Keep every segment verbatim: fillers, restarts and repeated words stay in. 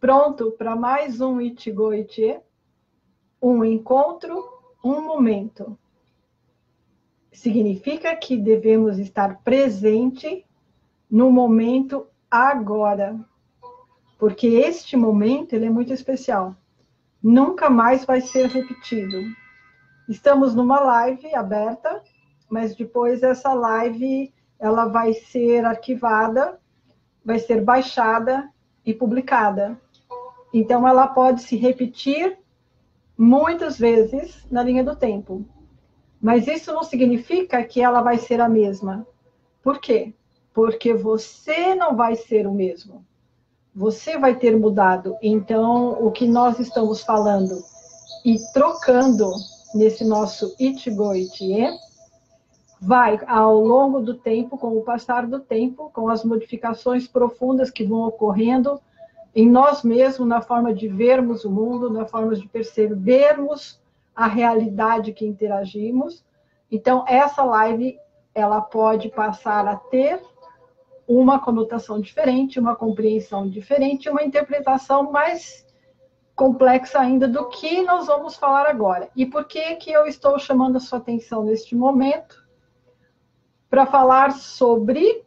Pronto para mais um Ichigo Ichie? Um encontro, um momento. Significa que devemos estar presente no momento agora. Porque este momento ele é muito especial. Nunca mais vai ser repetido. Estamos numa live aberta, mas depois essa live ela vai ser arquivada, vai ser baixada e publicada. Então, ela pode se repetir muitas vezes na linha do tempo. Mas isso não significa que ela vai ser a mesma. Por quê? Porque você não vai ser o mesmo. Você vai ter mudado. Então, o que nós estamos falando e trocando nesse nosso Ichigo Ichie, vai ao longo do tempo, com o passar do tempo, com as modificações profundas que vão ocorrendo em nós mesmos, na forma de vermos o mundo, na forma de percebermos a realidade que interagimos. Então, essa live, ela pode passar a ter uma conotação diferente, uma compreensão diferente, uma interpretação mais complexa ainda do que nós vamos falar agora. E por que que eu estou chamando a sua atenção neste momento? Para falar sobre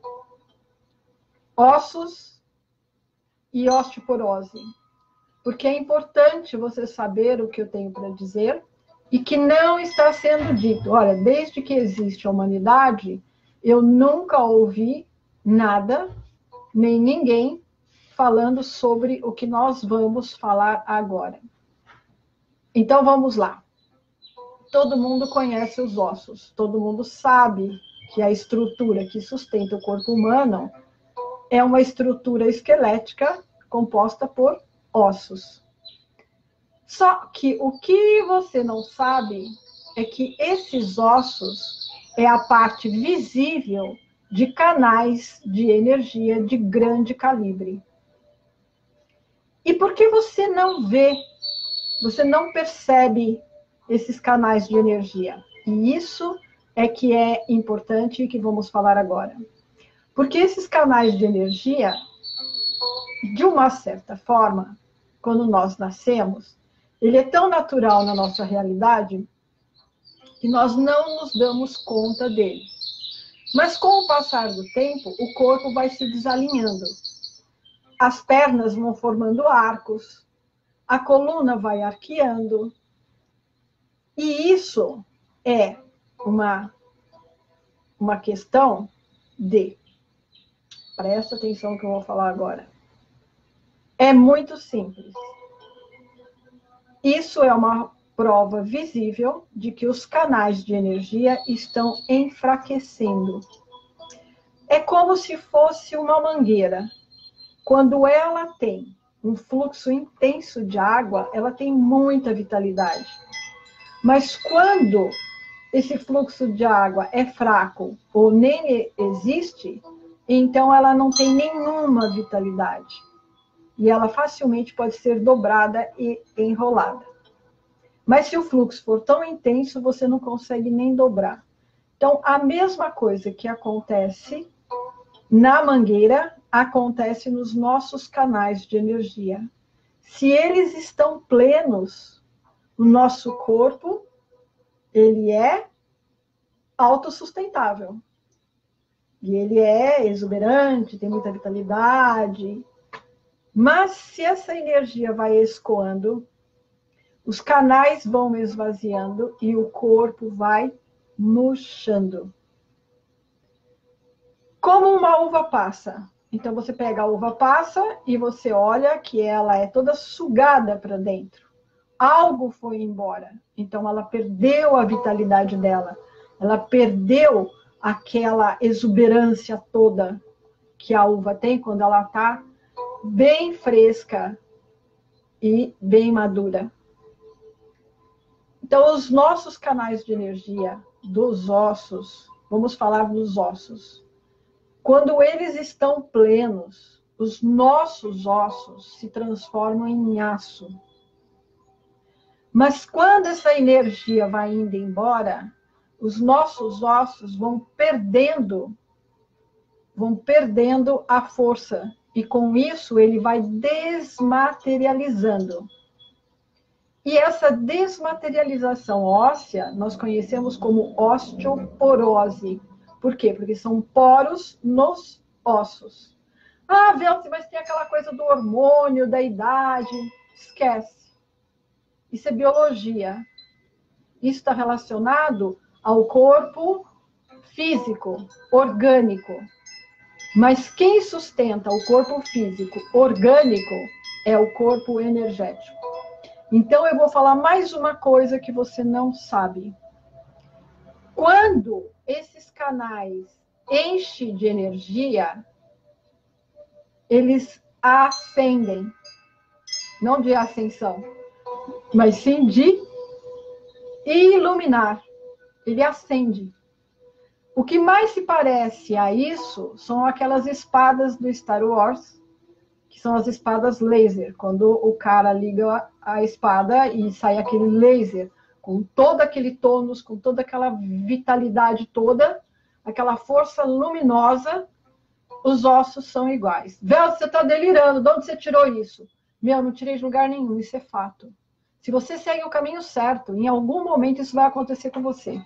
ossos e osteoporose. Porque é importante você saber o que eu tenho para dizer e que não está sendo dito. Olha, desde que existe a humanidade, eu nunca ouvi nada, nem ninguém, falando sobre o que nós vamos falar agora. Então, vamos lá. Todo mundo conhece os ossos, todo mundo sabe que a estrutura que sustenta o corpo humano é uma estrutura esquelética composta por ossos. Só que o que você não sabe é que esses ossos é a parte visível de canais de energia de grande calibre. E por que você não vê, você não percebe esses canais de energia? E isso é que é importante e que vamos falar agora. Porque esses canais de energia, de uma certa forma, quando nós nascemos, ele é tão natural na nossa realidade que nós não nos damos conta dele. Mas com o passar do tempo, o corpo vai se desalinhando. As pernas vão formando arcos, a coluna vai arqueando. E isso é uma, uma questão de... Presta atenção no que eu vou falar agora. É muito simples. Isso é uma prova visível de que os canais de energia estão enfraquecendo. É como se fosse uma mangueira. Quando ela tem um fluxo intenso de água, ela tem muita vitalidade. Mas quando esse fluxo de água é fraco ou nem existe, então ela não tem nenhuma vitalidade. E ela facilmente pode ser dobrada e enrolada. Mas se o fluxo for tão intenso, você não consegue nem dobrar. Então, a mesma coisa que acontece na mangueira, acontece nos nossos canais de energia. Se eles estão plenos, o nosso corpo, ele é autossustentável. E ele é exuberante, tem muita vitalidade. Mas se essa energia vai escoando, os canais vão esvaziando e o corpo vai murchando. Como uma uva passa. Então, você pega a uva passa e você olha que ela é toda sugada para dentro. Algo foi embora. Então, ela perdeu a vitalidade dela. Ela perdeu aquela exuberância toda que a uva tem quando ela está bem fresca e bem madura. Então, os nossos canais de energia dos ossos, vamos falar dos ossos. Quando eles estão plenos, os nossos ossos se transformam em aço. Mas quando essa energia vai indo embora, os nossos ossos vão perdendo, vão perdendo a força e com isso ele vai desmaterializando. E essa desmaterialização óssea nós conhecemos como osteoporose. Por quê? Porque são poros nos ossos. Ah, Velce, mas tem aquela coisa do hormônio, da idade. Esquece. Isso é biologia. Isso está relacionado ao corpo físico, orgânico. Mas quem sustenta o corpo físico orgânico é o corpo energético. Então, eu vou falar mais uma coisa que você não sabe. Quando esses canais enchem de energia, eles ascendem. Não de ascensão, mas sim de iluminar. Ele acende. O que mais se parece a isso são aquelas espadas do Star Wars, que são as espadas laser. Quando o cara liga a espada e sai aquele laser, com todo aquele tônus, com toda aquela vitalidade toda, aquela força luminosa, os ossos são iguais. Vel, você está delirando, de onde você tirou isso? Meu, não tirei de lugar nenhum, isso é fato. Se você segue o caminho certo, em algum momento isso vai acontecer com você.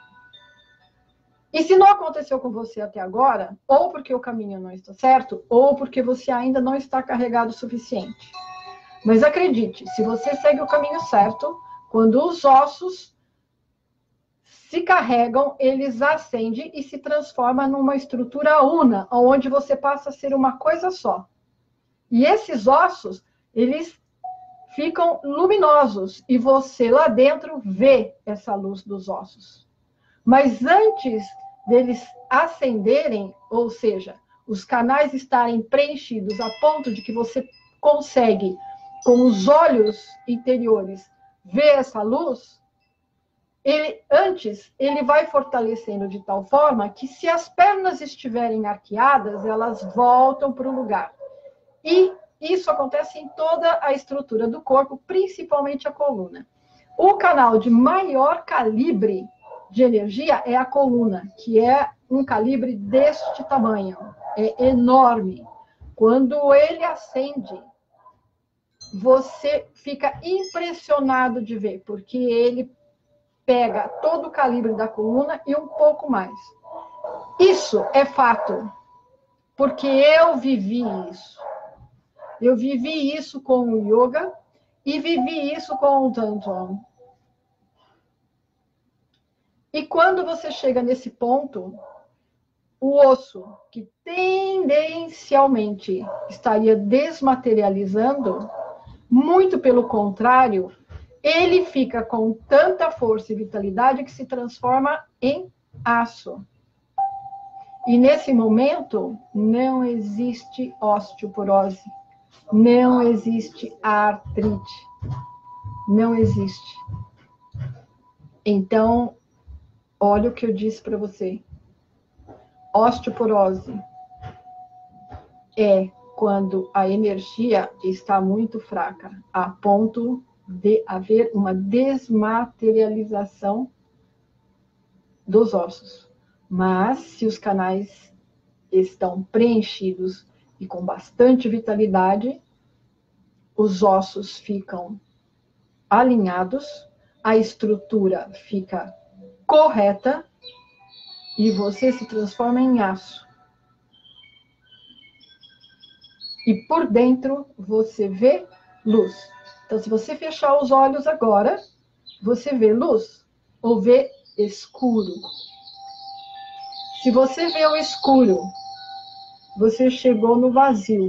E se não aconteceu com você até agora, ou porque o caminho não está certo, ou porque você ainda não está carregado o suficiente. Mas acredite, se você segue o caminho certo, quando os ossos se carregam, eles ascendem e se transformam numa estrutura una, onde você passa a ser uma coisa só. E esses ossos, eles ficam luminosos, e você lá dentro vê essa luz dos ossos. Mas antes deles acenderem, ou seja, os canais estarem preenchidos a ponto de que você consegue, com os olhos interiores, ver essa luz, ele, antes ele vai fortalecendo de tal forma que, se as pernas estiverem arqueadas, elas voltam para o lugar. E isso acontece em toda a estrutura do corpo, principalmente a coluna. O canal de maior calibre de energia é a coluna, que é um calibre deste tamanho, é enorme. Quando ele acende, você fica impressionado de ver, porque ele pega todo o calibre da coluna e um pouco mais. Isso é fato, porque eu vivi isso. Eu vivi isso com o yoga e vivi isso com o Tantra. E quando você chega nesse ponto, o osso, que tendencialmente estaria desmaterializando, muito pelo contrário, ele fica com tanta força e vitalidade que se transforma em aço. E nesse momento, não existe osteoporose, não existe artrite, não existe. Então, olha o que eu disse para você. Osteoporose é quando a energia está muito fraca, a ponto de haver uma desmaterialização dos ossos. Mas, se os canais estão preenchidos e com bastante vitalidade, os ossos ficam alinhados, a estrutura fica correta e você se transforma em aço. E por dentro você vê luz. Então, se você fechar os olhos agora, você vê luz ou vê escuro. Se você vê o escuro, você chegou no vazio.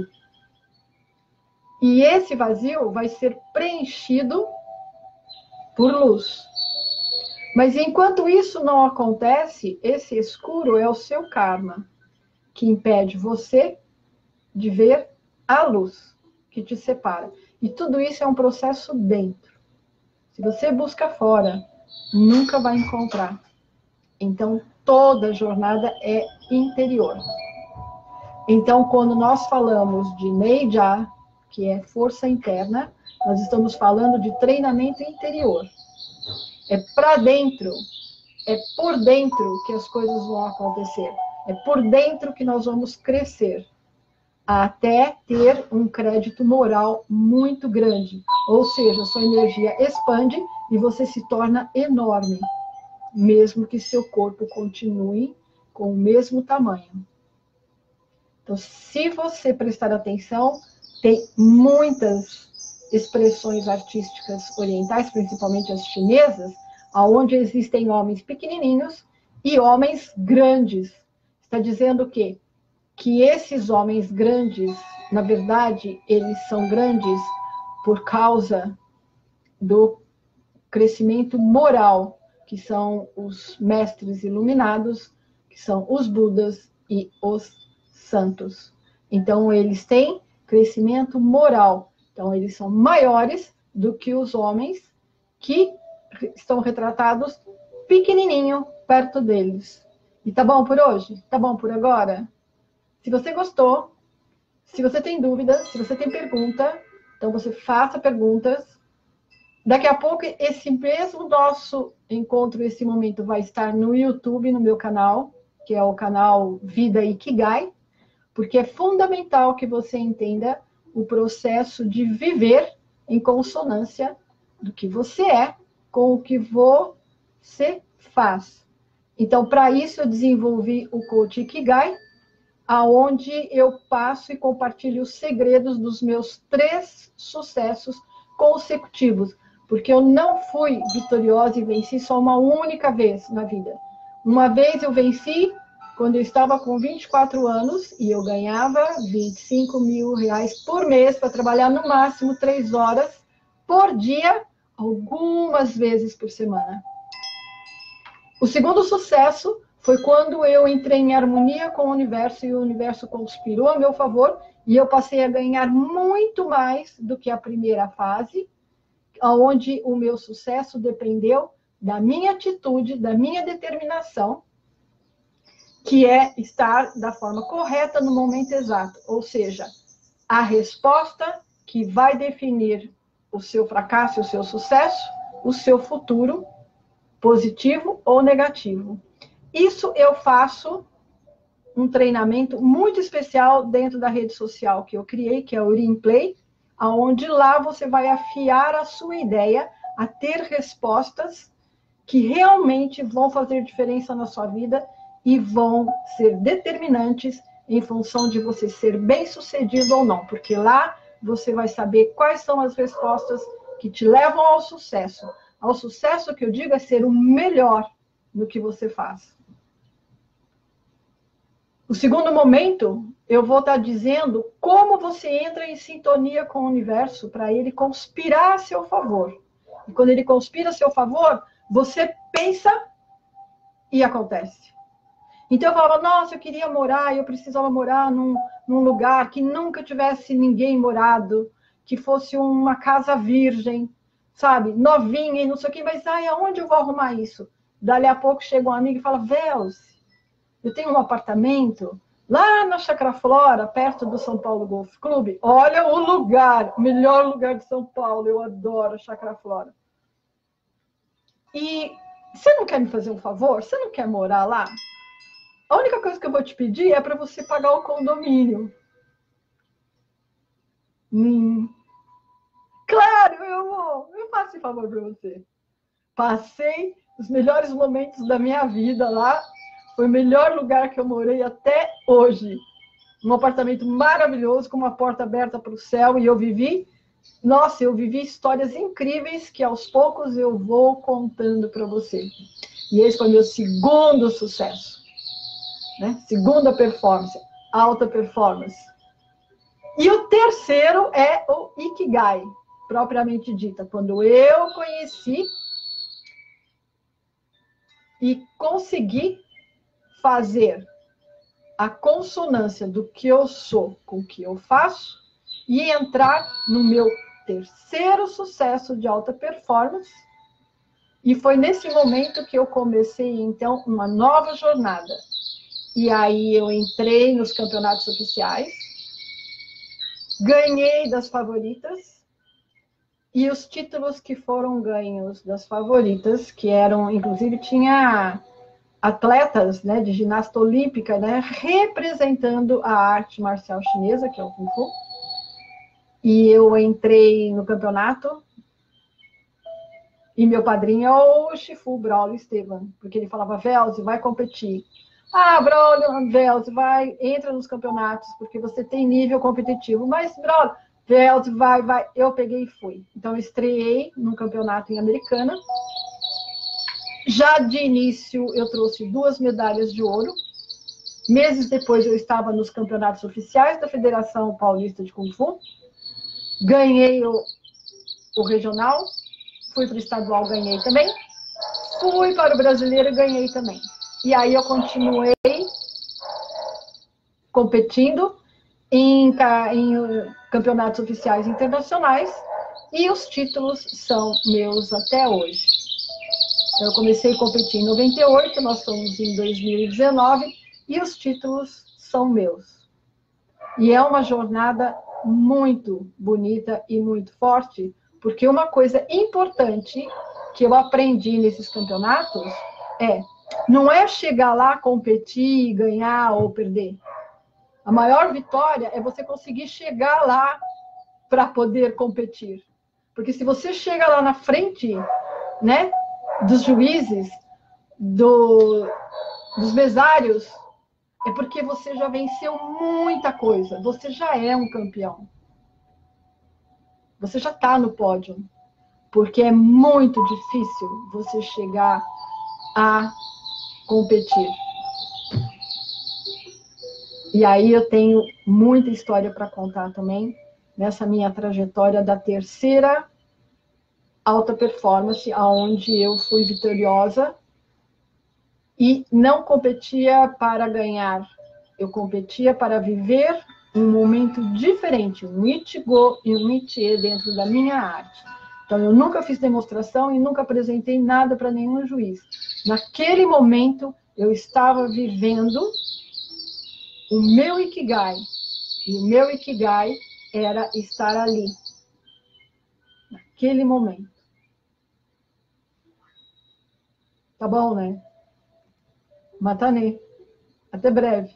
E esse vazio vai ser preenchido por luz. Mas enquanto isso não acontece, esse escuro é o seu karma, que impede você de ver a luz que te separa. E tudo isso é um processo dentro. Se você busca fora, nunca vai encontrar. Então, toda jornada é interior. Então, quando nós falamos de Neija, que é força interna, nós estamos falando de treinamento interior. É para dentro, é por dentro que as coisas vão acontecer. É por dentro que nós vamos crescer. até ter um crédito moral muito grande. Ou seja, sua energia expande e você se torna enorme, mesmo que seu corpo continue com o mesmo tamanho. Então, se você prestar atenção, tem muitas expressões artísticas orientais, principalmente as chinesas, onde existem homens pequenininhos e homens grandes. Está dizendo o quê? Que esses homens grandes, na verdade, eles são grandes por causa do crescimento moral, que são os mestres iluminados, que são os Budas e os santos. Então, eles têm crescimento moral. Então, eles são maiores do que os homens que estão retratados pequenininho perto deles. E tá bom por hoje? Tá bom por agora? Se você gostou, se você tem dúvida, se você tem pergunta, então você faça perguntas. Daqui a pouco, esse mesmo nosso encontro, esse momento, vai estar no YouTube, no meu canal, que é o canal Vida Ikigai, porque é fundamental que você entenda o processo de viver em consonância do que você é com o que você faz. Então, para isso, eu desenvolvi o Coach Ikigai, aonde eu passo e compartilho os segredos dos meus três sucessos consecutivos, porque eu não fui vitoriosa e venci só uma única vez na vida. Uma vez eu venci quando eu estava com vinte e quatro anos e eu ganhava vinte e cinco mil reais por mês para trabalhar no máximo três horas por dia, algumas vezes por semana. O segundo sucesso foi quando eu entrei em harmonia com o universo e o universo conspirou a meu favor e eu passei a ganhar muito mais do que a primeira fase, onde o meu sucesso dependeu da minha atitude, da minha determinação, que é estar da forma correta no momento exato. Ou seja, a resposta que vai definir o seu fracasso e o seu sucesso, o seu futuro, positivo ou negativo. Isso eu faço um treinamento muito especial dentro da rede social que eu criei, que é o Rimplay, onde lá você vai afiar a sua ideia a ter respostas que realmente vão fazer diferença na sua vida e vão ser determinantes em função de você ser bem-sucedido ou não, porque lá você vai saber quais são as respostas que te levam ao sucesso. Ao sucesso, que eu digo, é ser o melhor no que você faz. O segundo momento, eu vou estar dizendo como você entra em sintonia com o universo para ele conspirar a seu favor. E quando ele conspira a seu favor, você pensa e acontece. Então eu falava, nossa, eu queria morar, eu precisava morar num, num lugar que nunca tivesse ninguém morado, que fosse uma casa virgem, sabe, novinha e não sei o quê, mas ai, aonde eu vou arrumar isso? Dali a pouco chega um amigo e fala, Velce, eu tenho um apartamento lá na Chácara Flora, perto do São Paulo Golf Clube. Olha o lugar, o melhor lugar de São Paulo, eu adoro a Chácara Flora. E você não quer me fazer um favor? Você não quer morar lá? A única coisa que eu vou te pedir é para você pagar o condomínio. Hum. Claro, eu vou. Eu faço esse favor para você. Passei os melhores momentos da minha vida lá. Foi o melhor lugar que eu morei até hoje. Um apartamento maravilhoso, com uma porta aberta para o céu. E eu vivi... Nossa, eu vivi histórias incríveis que aos poucos eu vou contando para você. E esse foi meu segundo sucesso. Né? Segunda performance, alta performance. E o terceiro é o Ikigai, propriamente dita. Quando eu conheci e consegui fazer a consonância do que eu sou com o que eu faço e entrar no meu terceiro sucesso de alta performance. E foi nesse momento que eu comecei, então, uma nova jornada. E aí eu entrei nos campeonatos oficiais, ganhei das favoritas, e os títulos que foram ganhos das favoritas, que eram, inclusive, tinha atletas, né, de ginástica olímpica, né, representando a arte marcial chinesa, que é o Kung Fu. E eu entrei no campeonato, e meu padrinho é o Shifu, Braulio Esteban, porque ele falava, Velze, vai competir. Ah, Braulio, Velze, vai, entra nos campeonatos, porque você tem nível competitivo. Mas, Braulio, Velze, vai, vai. Eu peguei e fui. Então, eu estreiei num campeonato em Americana. Já de início, eu trouxe duas medalhas de ouro. Meses depois, eu estava nos campeonatos oficiais da Federação Paulista de Kung Fu. Ganhei o, o regional. Fui para o estadual, ganhei também. Fui para o brasileiro e ganhei também. E aí eu continuei competindo em, em campeonatos oficiais internacionais. E os títulos são meus até hoje. Eu comecei a competir em noventa e oito, nós estamos em dois mil e dezenove, e os títulos são meus. E é uma jornada muito bonita e muito forte, porque uma coisa importante que eu aprendi nesses campeonatos é, não é chegar lá, competir, ganhar ou perder. A maior vitória é você conseguir chegar lá para poder competir. Porque se você chega lá na frente, né, dos juízes, do, dos mesários, é porque você já venceu muita coisa. Você já é um campeão. Você já está no pódio. Porque é muito difícil você chegar a competir. E aí eu tenho muita história para contar também, nessa minha trajetória da terceira alta performance, onde eu fui vitoriosa e não competia para ganhar, eu competia para viver um momento diferente, um Ichigo e um Ichie dentro da minha arte. Então, eu nunca fiz demonstração e nunca apresentei nada para nenhum juiz. Naquele momento, eu estava vivendo o meu Ikigai. E o meu Ikigai era estar ali, naquele momento. Tá bom, né? Matanê. Até breve.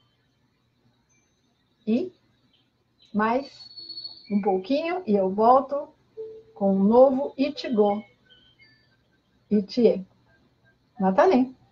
E mais um pouquinho e eu volto com um novo Ichigo. Ichie. Matanê.